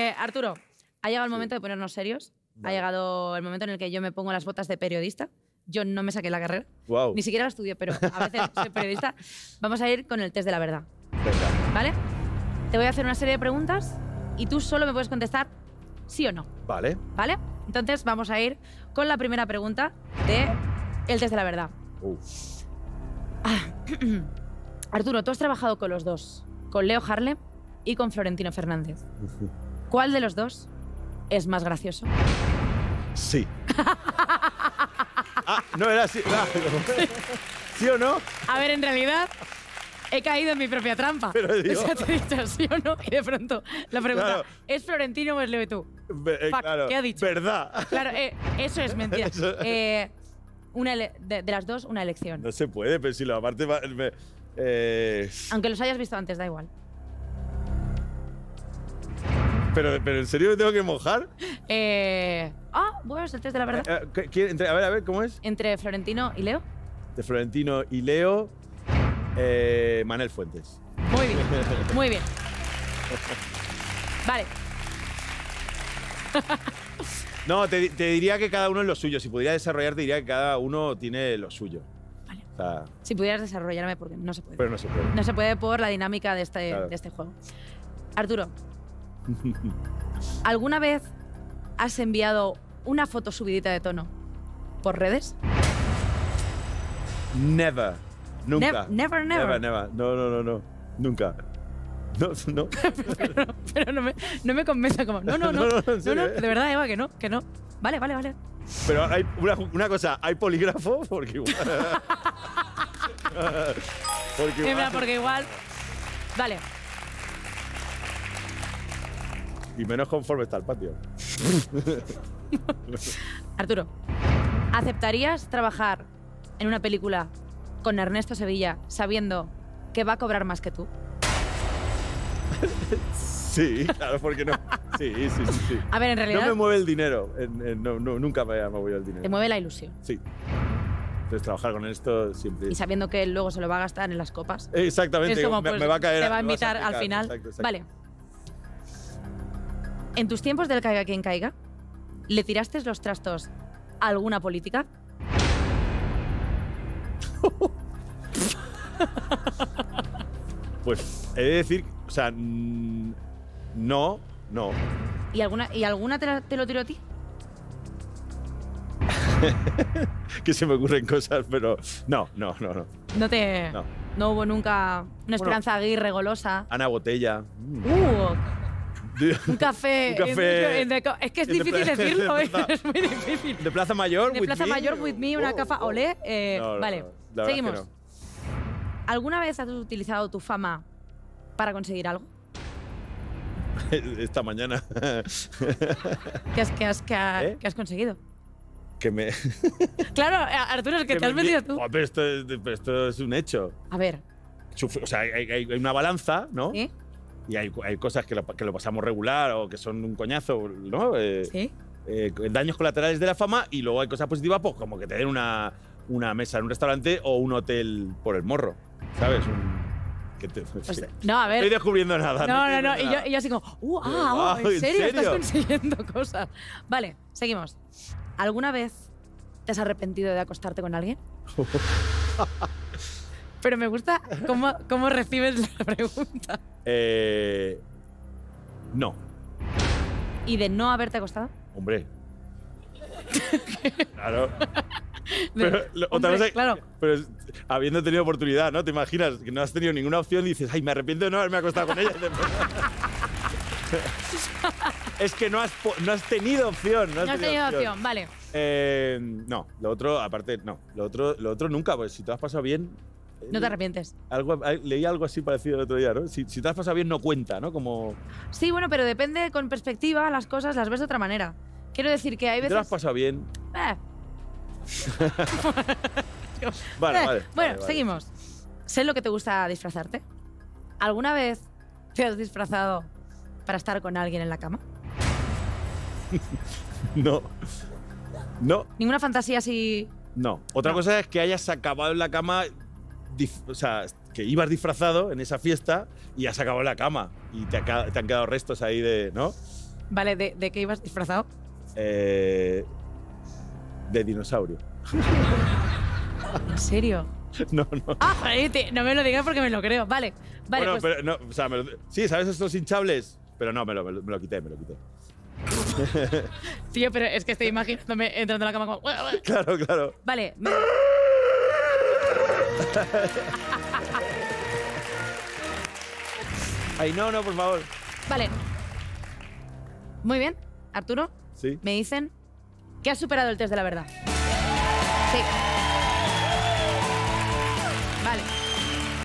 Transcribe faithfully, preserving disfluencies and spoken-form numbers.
Eh, Arturo, ha llegado el momento sí. de ponernos serios. Vale. Ha llegado el momento en el que yo me pongo las botas de periodista. Yo no me saqué la carrera. Wow. Ni siquiera la estudié, pero a veces soy periodista. Vamos a ir con el test de la verdad. Venga. ¿Vale? Te voy a hacer una serie de preguntas y tú solo me puedes contestar sí o no. Vale. ¿Vale? Entonces vamos a ir con la primera pregunta de el test de la verdad. Uh. Ah, Arturo, tú has trabajado con los dos, con Leo Harlem y con Florentino Fernández. ¿Cuál de los dos es más gracioso? Sí. Ah, no era así. No. ¿Sí o no? A ver, en realidad he caído en mi propia trampa. Pero digo... O sea, te he dicho sí o no y de pronto la pregunta, claro. ¿es Florentino o es Leo y tú? Be eh, Fuck, claro. ¿qué ha dicho? Verdad. Claro, eh, eso es mentira. Eso... Eh, una de, de las dos, una elección. No se puede, pero si lo aparte... Va, me, eh... Aunque los hayas visto antes, da igual. Pero, pero ¿en serio me tengo que mojar? Eh, ah, bueno, es el test de la verdad. Eh, eh, entre, a ver, a ver, ¿cómo es? ¿Entre Florentino y Leo? De Florentino y Leo, eh, Manel Fuentes. Muy bien, muy bien. Vale. No, te, te diría que cada uno es lo suyo. Si pudiera desarrollar, te diría que cada uno tiene lo suyo. Vale. O sea, si pudieras desarrollarme, porque no se puede. Pero no se puede. No se puede por la dinámica de este, claro. de este juego. Arturo, ¿alguna vez has enviado una foto subidita de tono por redes? Never. Nunca. Never, never, never. Never, never. No, no, no, no. Nunca. No, no. pero pero no, me, no me convence como. No, no, no. no, no, no, serio, no, ¿eh? de verdad, Eva, que no, que no. Vale, vale, vale. Pero hay una, una cosa, ¿hay polígrafo? Porque igual. porque igual. Mira, porque igual. Vale. Y menos conforme está el patio. Arturo, ¿aceptarías trabajar en una película con Ernesto Sevilla sabiendo que va a cobrar más que tú? Sí, claro, porque no. Sí, sí, sí, sí. A ver, en realidad. No me mueve el dinero. En, en, no, no, nunca me ha movido el dinero. Te mueve la ilusión. Sí. Entonces, trabajar con esto siempre. Y sabiendo que él luego se lo va a gastar en las copas. Exactamente. Es como, me, pues, me va a caer. te va a me vas invitar aplicar. al final. Exacto, exacto. Vale. En tus tiempos del caiga quien caiga, ¿le tiraste los trastos a alguna política? Pues he de decir, o sea, no, no. ¿Y alguna, ¿y alguna te, la, te lo tiró a ti? Que se me ocurren cosas, pero no, no, no, no. No te. No, no hubo nunca una Esperanza bueno, Aguirre golosa. Ana Botella. Mm. Uh, un café. Un café. En, en, en, es que es difícil de decirlo, de plaza, es muy difícil. De Plaza Mayor, De with Plaza me. Mayor, with me, una oh, café. oh. Olé. Eh, no, no, vale, no, seguimos. No. ¿Alguna vez has utilizado tu fama para conseguir algo? Esta mañana. ¿Qué has, qué has, qué has, ¿Eh? ¿qué has conseguido? Que me. Claro, Arturo, es que, que te has metido tú. Oh, pero, esto, pero esto es un hecho. A ver. O sea, hay, hay, hay una balanza, ¿no? ¿Sí? Y hay, hay cosas que lo, que lo pasamos regular o que son un coñazo, ¿no? Eh, ¿Sí? Eh, daños colaterales de la fama, y luego hay cosas positivas, pues como que te den una, una mesa en un restaurante o un hotel por el morro, ¿sabes? Un, que te, pues, sí. No, a ver. No estoy descubriendo nada. No, no, no. no y, yo, y yo así como, uh, ah, oh, ¿en, ¿en serio? serio? Estás consiguiendo cosas. Vale, seguimos. ¿Alguna vez te has arrepentido de acostarte con alguien? Pero me gusta cómo, cómo recibes la pregunta. Eh, no. ¿Y de no haberte acostado? Hombre. Claro. De, pero, hombre, otra cosa, claro. Pero habiendo tenido oportunidad, ¿no? Te imaginas que no has tenido ninguna opción y dices, ay, me arrepiento de no haberme acostado con ella. Es que no has, no has tenido opción. No has, no has tenido, tenido opción. opción, vale. Eh, no, lo otro, aparte, no. Lo otro, lo otro nunca, pues si te has pasado bien. No te arrepientes. Algo, leí algo así parecido el otro día, ¿no? Si, si te has pasado bien, no cuenta, ¿no? Como. Sí, bueno, pero depende con perspectiva, las cosas las ves de otra manera. Quiero decir que hay veces. ¿Te lo has pasado bien? Eh. vale, eh. vale. Bueno, vale, seguimos. Vale. Sé lo que te gusta disfrazarte. ¿Alguna vez te has disfrazado para estar con alguien en la cama? No. No. ¿Ninguna fantasía así? No. Otra no. cosa es que hayas acabado en la cama, o sea, que ibas disfrazado en esa fiesta y has acabado en la cama y te, ha, te han quedado restos ahí de, ¿no? Vale, ¿de, de qué ibas disfrazado? Eh, de dinosaurio. ¿En serio? No, no. Ah, joder, te- no me lo digas porque me lo creo. Vale, vale, bueno, pues… pero no, o sea, me lo- sí, ¿sabes estos hinchables? Pero no, me lo, me lo, me lo quité, me lo quité. Tío, pero es que estoy imaginándome entrando a la cama como… Claro, claro. Vale. Me… Ay, no, no, por favor. Vale. Muy bien, Arturo. Sí. Me dicen que has superado el test de la verdad. Sí.